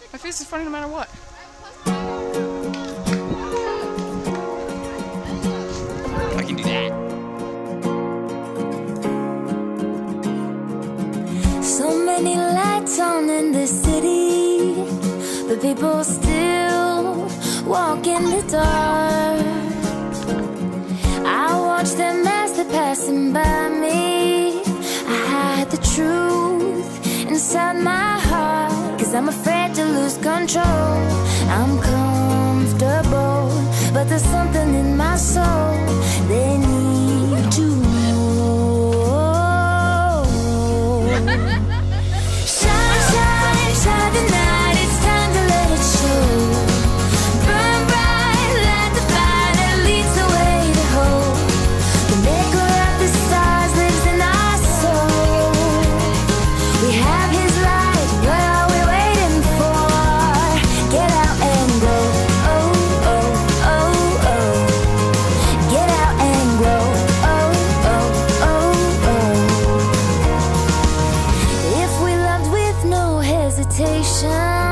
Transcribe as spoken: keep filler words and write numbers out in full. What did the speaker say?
My face is funny no matter what. I can do that. So many lights on in the city, but people still walk in the dark. I watch them as they're passing by me. I hide the truth inside my heart, 'cause I'm afraid to lose control. I'm comfortable, but there's something in my soul they need to know. Shine, shine, shine the night, it's time to let it show. Burn bright, light the fire that leads the way to hope. The maker of the stars lives in our soul. We have his light, what are we waiting for? Get out and go, oh, oh, oh, oh. Get out and grow, oh, oh, oh, oh. If we loved with no hesitation,